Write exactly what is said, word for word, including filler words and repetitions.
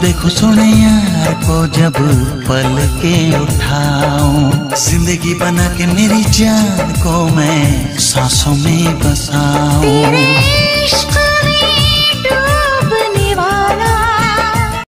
देखो सोने यार को जब पल के उठाऊं, जिंदगी बना के मेरी जान को मैं सांसों में बसाऊं। तेरे इश्क